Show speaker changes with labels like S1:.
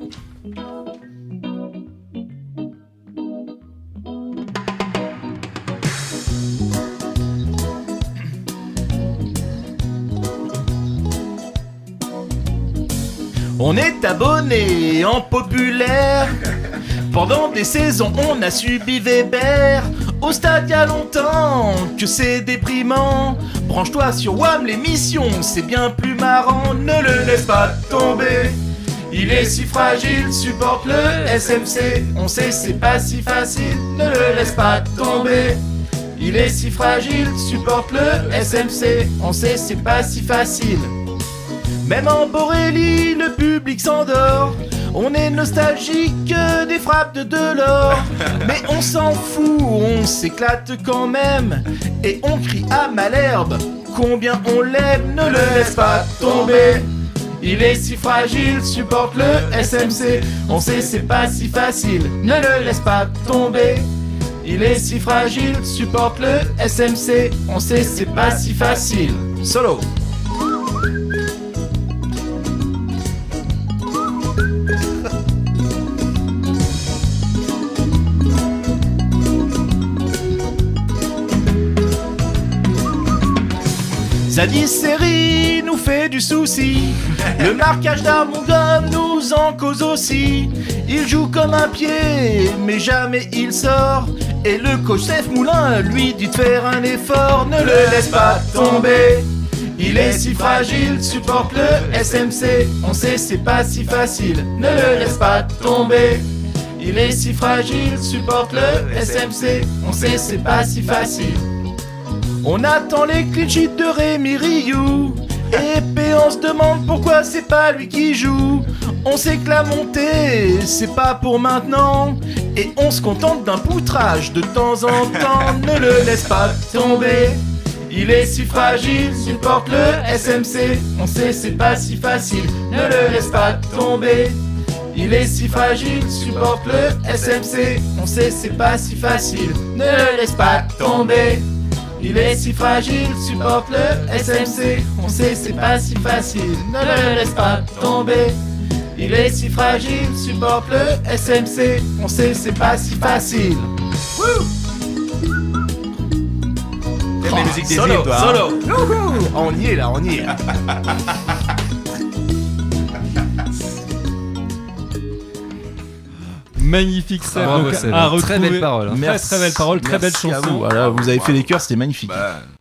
S1: On est abonné en populaire. Pendant des saisons, on a subi Weber. Au stade, y a longtemps que c'est déprimant. Branche-toi sur WAM, l'émission, c'est bien plus marrant. Ne le laisse pas tomber. Il est si fragile, supporte le SMC. On sait, c'est pas si facile. Ne le laisse pas tomber. Il est si fragile, supporte le SMC. On sait, c'est pas si facile. Même en Borély, le public s'endort. On est nostalgique des frappes de Delors. Mais on s'en fout, on s'éclate quand même. Et on crie à Malherbe combien on l'aime. Ne le laisse pas tomber. Il est si fragile, supporte le SMC. On sait, c'est pas si facile. Ne le laisse pas tomber. Il est si fragile, supporte le SMC. On sait, c'est pas si facile. Solo. Zadis Seri nous fait du souci. Le marquage d'Armongom nous en cause aussi. Il joue comme un pied, mais jamais il sort. Et le coach Steph Moulin lui dit de faire un effort. Ne le laisse pas tomber. Il est si fragile, supporte le SMC. On sait, c'est pas si facile. Ne le laisse pas tomber. Il est si fragile, supporte le SMC. On sait, c'est pas si facile. On attend les clean sheets de Rémi Rioux. Et on se demande pourquoi c'est pas lui qui joue. On sait que la montée, c'est pas pour maintenant. Et on se contente d'un poutrage de temps en temps. Ne le laisse pas tomber. Il est si fragile, supporte le SMC. On sait, c'est pas si facile. Ne le laisse pas tomber. Il est si fragile, supporte le SMC. On sait, c'est pas si facile. Ne le laisse pas tomber. Il est si fragile, supporte le SMC. On sait, c'est pas si facile. Ne le laisse pas tomber. Il est si fragile, supporte le SMC. On sait, c'est pas si facile. Wouh!
S2: T'aimes les musiques des
S1: Solo,
S2: îles, toi,
S1: solo.
S2: hein?
S1: Youhou! On y est là, on y est.
S3: Magnifique Seb,
S4: Bravo,
S3: donc
S4: Seb.
S3: à
S4: Très
S3: retrouver.
S4: belle parole, hein.
S3: Très belle parole, très belle
S1: Merci à
S3: chanson.
S1: vous. Voilà, vous avez fait les chœurs, c'était magnifique.
S2: Bah,